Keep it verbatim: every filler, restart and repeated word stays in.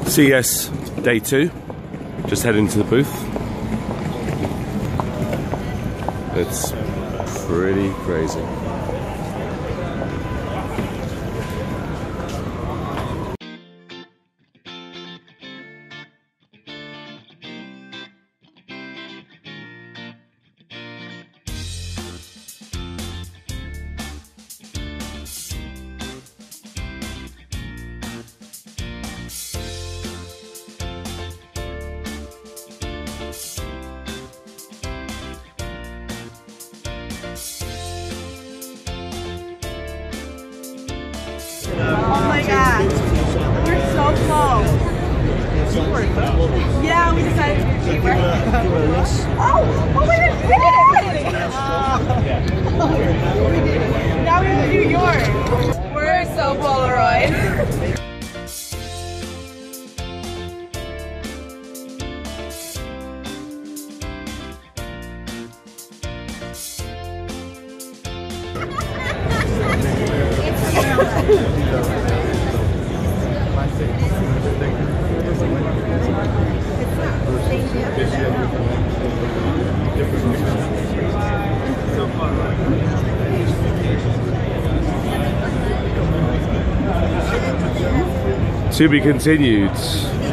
C E S day two, just heading to the booth. It's pretty crazy. Oh my god, we're so close. Yeah, we decided to do cheaper. Oh, oh my god, we did it! Uh, we did it. Now we have to do yours. We're so Polaroid. To be continued.